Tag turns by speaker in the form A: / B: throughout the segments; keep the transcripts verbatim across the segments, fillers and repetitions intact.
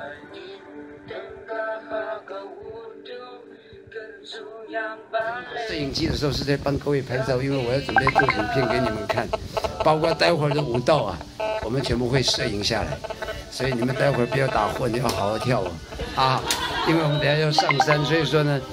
A: 摄影机的时候是在帮各位拍照，因为我要准备做影片给你们看，包括待会儿的舞蹈啊，我们全部会摄影下来，所以你们待会儿不要打混，要好好跳啊！啊，因为我们等下要上山，所以说呢。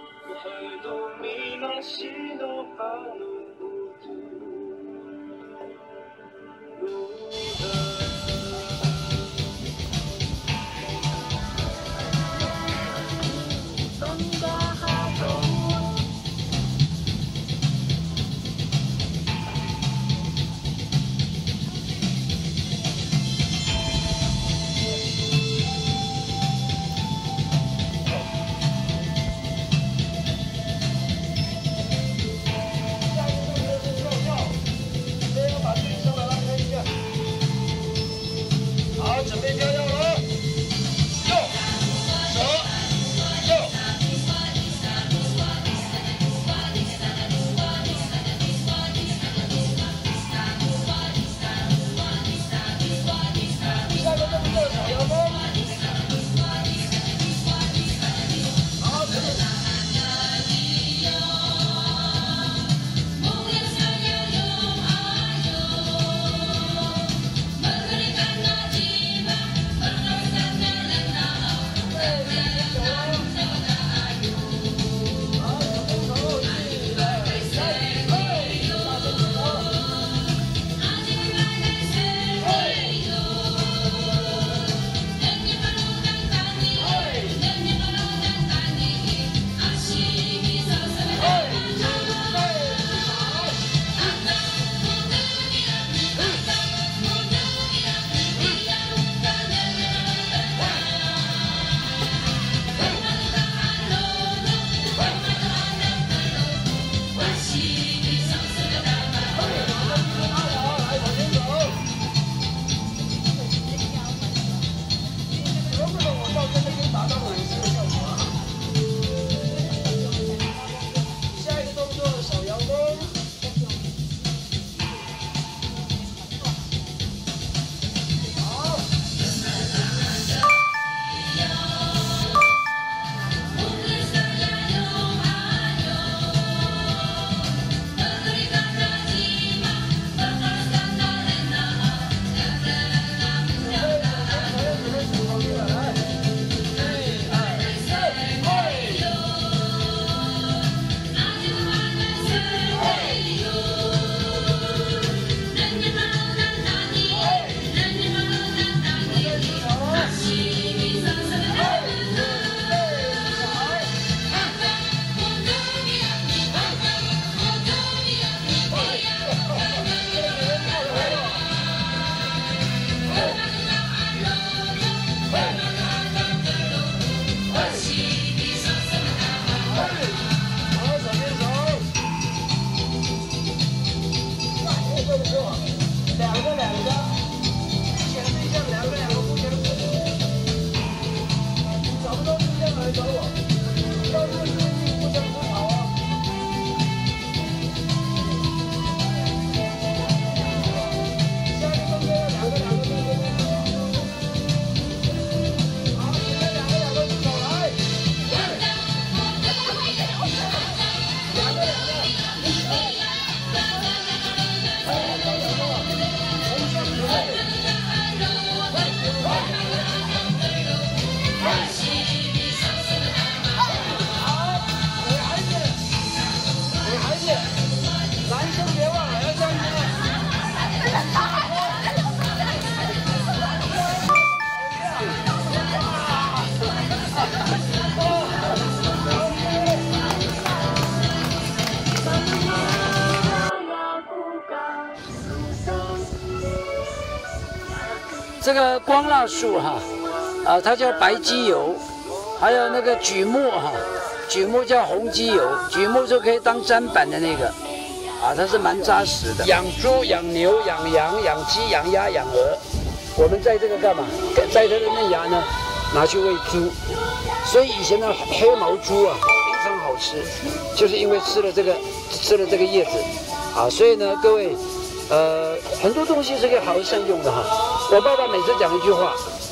B: 这个光蜡树哈，啊，它叫白鸡油，还有那个榉木哈，榉木叫红鸡油，榉木就可以当砧板的那个，啊，它是蛮扎实的。养猪、养牛、养羊、养鸡、养鸭、养鹅，我们在这个干嘛？在它的嫩芽呢，拿去喂猪，所以以前的黑毛猪啊非常好吃，就是因为吃了这个吃了这个叶子，啊，所以呢，各位。呃，很多东西是可以好好善用的哈。我爸爸每次讲一句话，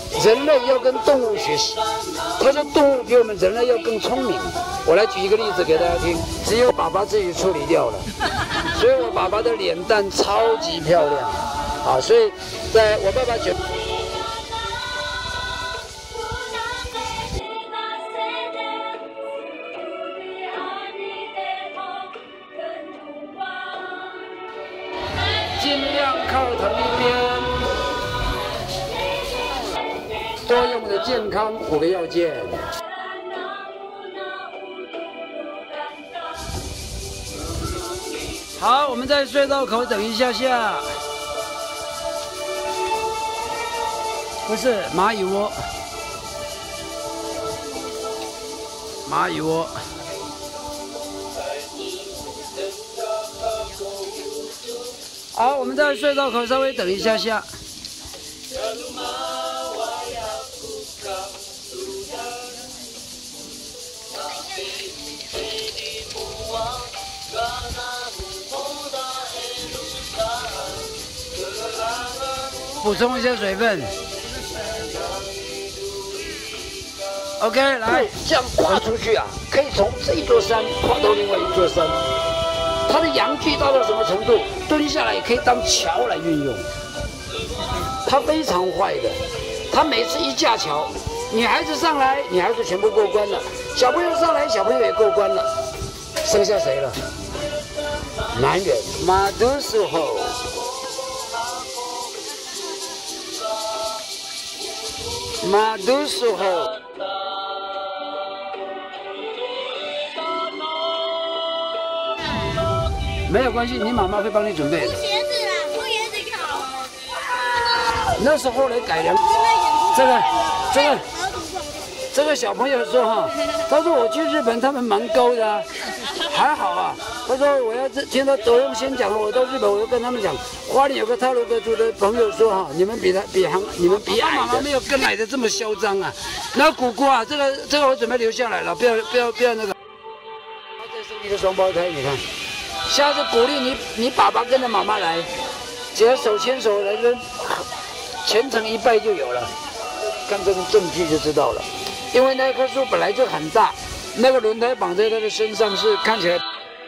B: 人类要跟动物学习。他说动物比我们人类要更聪明。我来举一个例子给大家听，只有爸爸自己处理掉了，所以我爸爸的脸蛋超级漂亮，啊，所以在我爸爸觉。 尽量靠同一边，多用的健康五个要件。好，我们在隧道口等一下下。不是蚂蚁窝，蚂蚁窝。 好，我们在隧道口稍微等一下下。补充一下水分。OK， 来，这样跨出去啊，可以从这一座山跨到另外一座山。 它的阳具大到什么程度？蹲下来也可以当桥来运用。它非常坏的，它每次一架桥，女孩子上来，女孩子全部过关了；小朋友上来，小朋友也过关了。剩下谁了？男人。马杜苏后，马杜苏后。 没有关系，你妈妈会帮你准备的。
C: 脱鞋子啦，脱鞋子好。
B: 那是后来改良。这个，这个，这个小朋友说哈，他说我去日本，他们蛮高的啊，还好啊。他说我要听到德用先讲了，我到日本我要跟他们讲，花莲有个泰鲁格族的朋友说哈，你们比他比行，你们比矮的。妈妈没有更矮的这么嚣张啊。然后姑姑啊，这个这个我准备留下来了，不要不要不要那个。再生一个双胞胎，你看。 下次鼓励你，你爸爸跟着妈妈来，只要手牵手来跟，全程一拜就有了。看这个证据就知道了，因为那棵树本来就很大，那个轮胎绑在他的身上是看起来。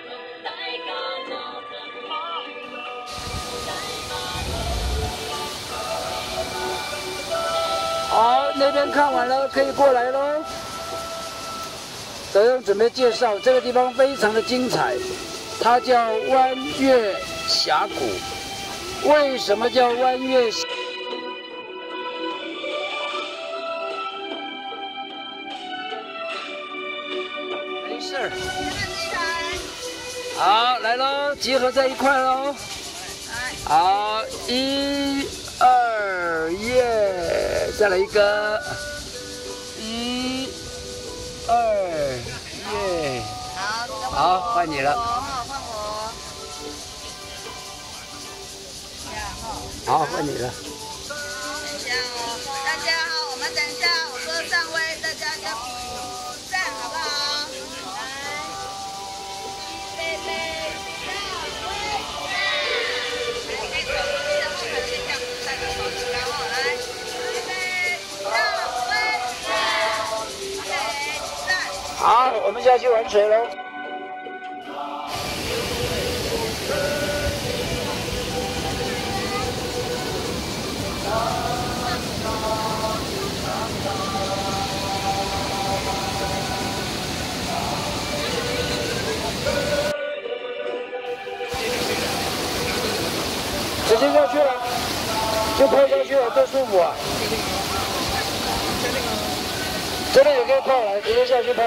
B: 好，那边看完了，可以过来喽。德用准备介绍这个地方非常的精彩。 它叫弯月峡谷，为什么叫弯月？没事儿。好，来喽，集合在一块喽。好，一、二，耶！再来一个，一、二，耶！好，好，换你了。 好，换你了。
C: 等一下哦，大家好，我们等一下，我说上位，大家要比站，好不好？来，贝贝上位站，来，可以手相对的先这样子站着手指，然后来，贝贝上位站，贝站。
B: 好，我们下去玩水喽。 直接下去了，就泡下去了，多舒服啊！这里也可以泡，来，直接下去泡。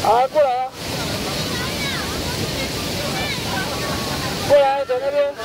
B: 好，过来啊！过来，走那边。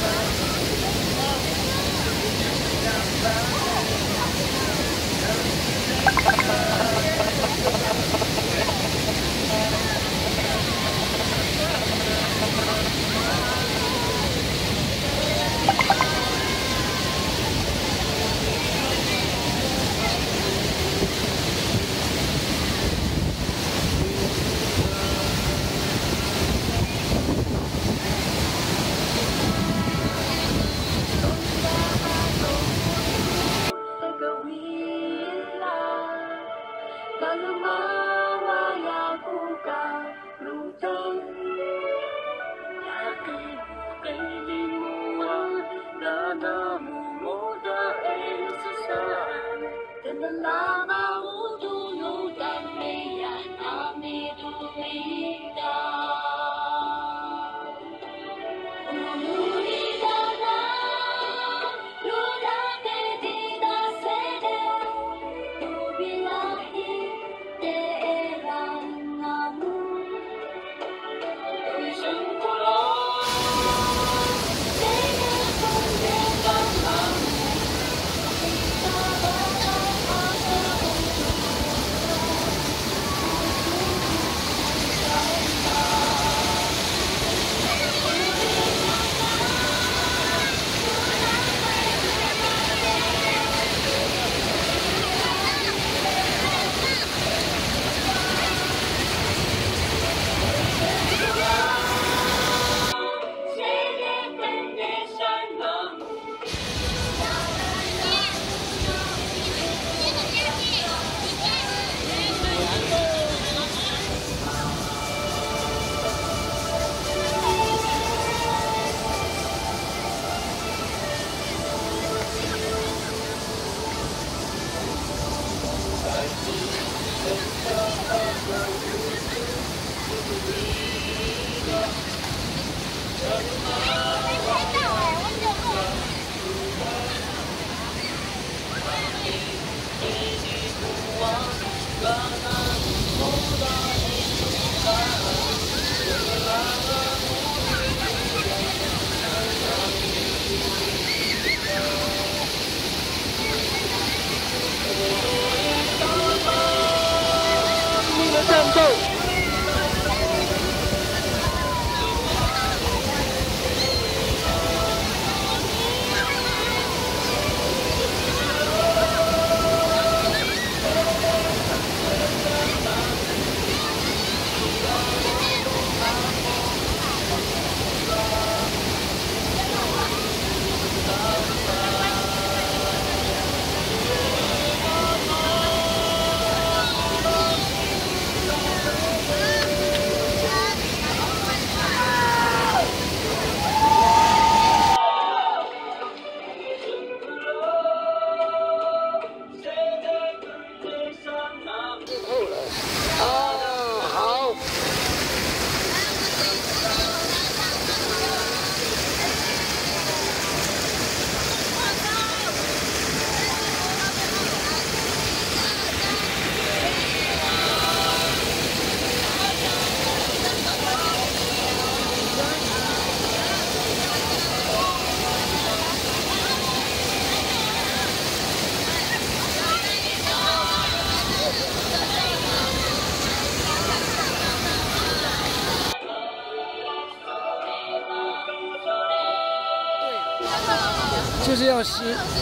B: 就是要吸。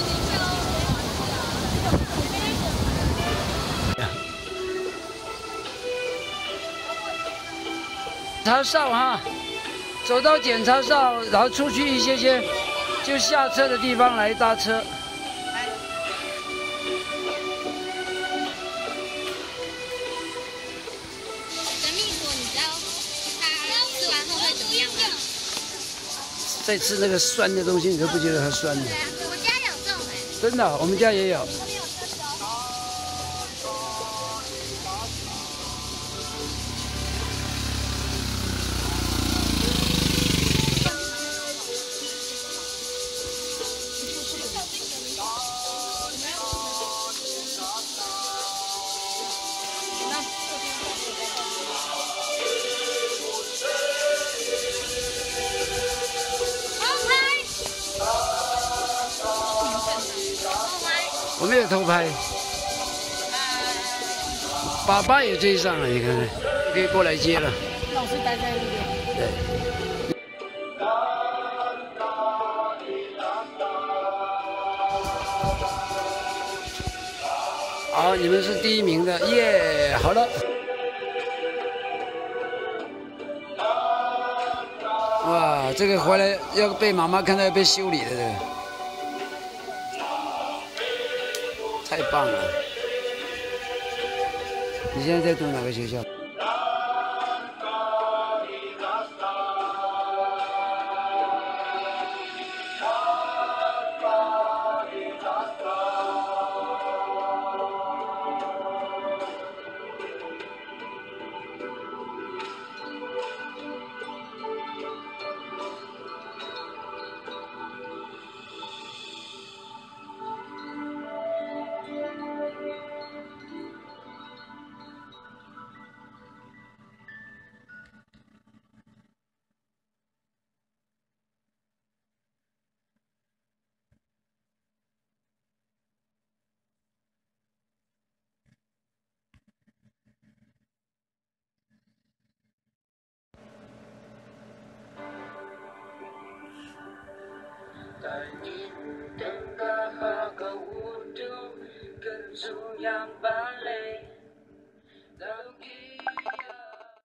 B: 检查哨哈，走到检查哨，然后出去一些些，就下车的地方来搭车。
C: 神秘果，你知道它吃完后会怎么样吗？
B: 再吃那个酸的东西，你都不觉得它酸的。
C: 对啊，我家有种哎。
B: 真的，我们家也有。 我没有偷拍。爸爸也追上了，你看看，可以过来接了。
D: 老师待在那边。
B: 对。好，你们是第一名的，耶！好了。哇，这个回来要被妈妈看到要被修理的，这个太棒了！你现在在读哪个学校？